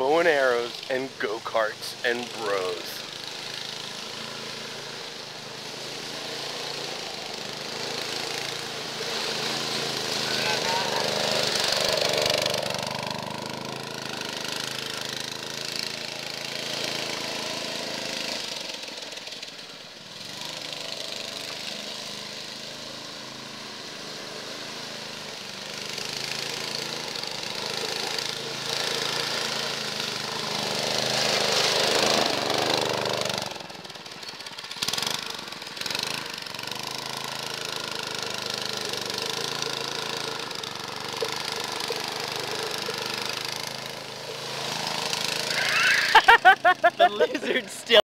bow and arrows and go-karts and bros. The lizard still